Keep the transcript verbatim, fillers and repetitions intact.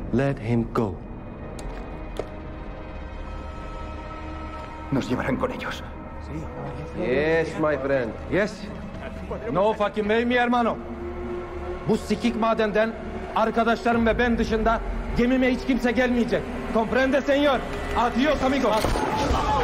Let him go. Nos llevarán con ellos. Yes, my friend. Yes. No fucking way mi hermano. Bu sikik madenden arkadaşlarım ve ben dışında gemime hiç kimse gelmeyecek. Comprende señor? Adios amigos.